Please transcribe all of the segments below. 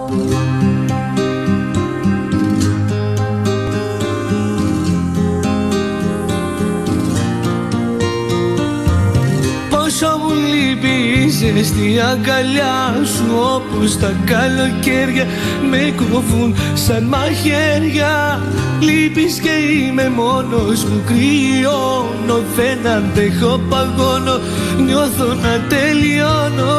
Πόσο μου λείπει η ζεστή αγκαλιά σου, όπως τα καλοκαίρια με κόβουν σαν μαχαίρια. Λείπεις και είμαι μόνος μου, κρυώνω, δεν αντέχω, παγώνω, νιώθω να τελειώνω.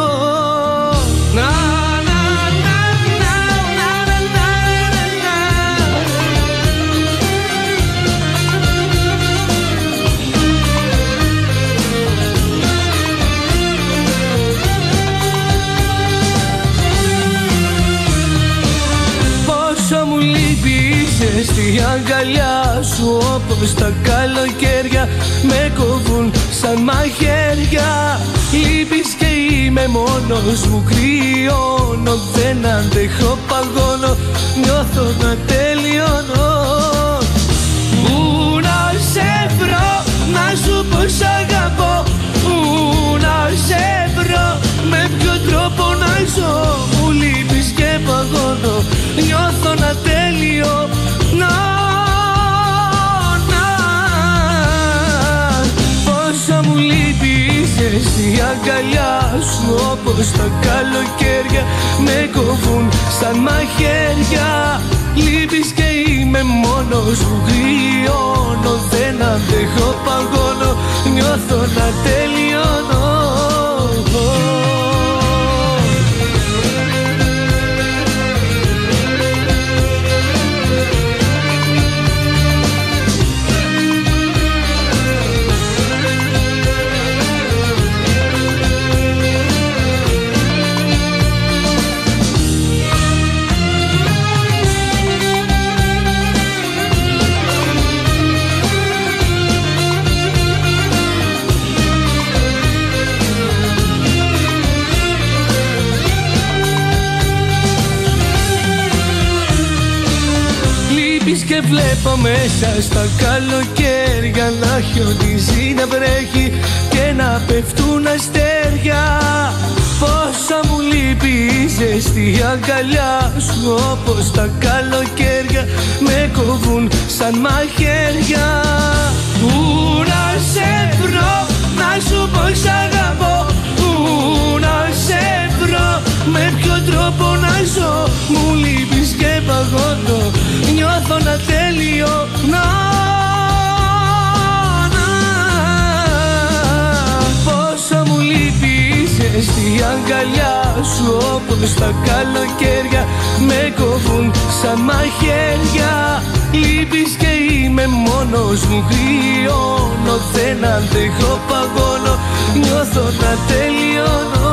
Στη αγκαλιά σου, όπως τα καλοκαίρια με κόβουν σαν μαχαίρια. Λείπεις και είμαι μόνος μου, κρυώνω, δεν αντέχω, παγώνω, νιώθω να τελειώνω. Πού να σε βρω, να σου πω σ' αγαπώ, πού να σε βρω, με ποιο τρόπο να ζω. Μου λείπεις και παγώνω, νιώθω να τελειώνω. Πόσο μου λείπει η ζεστή αγκαλιά σου, όπως τα καλοκαίρια με κόβουν σαν μαχαίρια. Λείπεις και είμαι μόνος μου, κρυώνω, δεν αντέχω, παγώνω, νιώθω να τελειώνω. Και βλέπω μέσα στα καλοκαίρια να χιονίζει, να βρέχει και να πέφτουν αστέρια. Πόσα μου λείπει η ζεστή αγκαλιά σου, όπως τα καλοκαίρια με κόβουν σαν μαχαίρια. Πού να σε βρω, να σου πω σ' αγαπώ, πού να σε βρω, με ποιο τρόπο να ζω. Μου λείπεις και παγώνω, νιώθω να τελειώνω. Πόσο μου λείπει η ζεστή αγκαλιά σου, όπως τα καλοκαίρια με κόβουν σαν μαχαίρια. Λείπεις και είμαι μόνος μου, κρυώνω, δεν αντέχω, παγώνω, νιώθω να τελειώνω.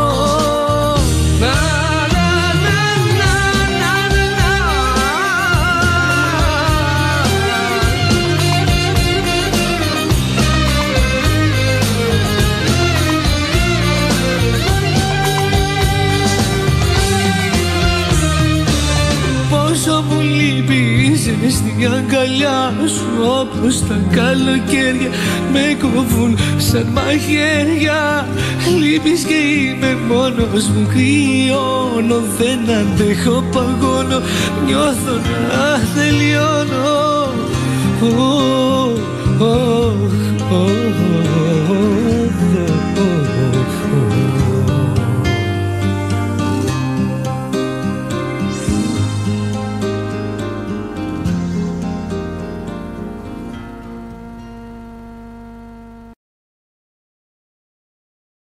Πόσο μου λείπει η ζεστή αγκαλιά σου, όπως τα καλοκαίρια με κόβουν σαν μαχαίρια. Λείπεις και είμαι μόνος μου, κρυώνω, δεν αντέχω, παγώνω, νιώθω να τελειώνω.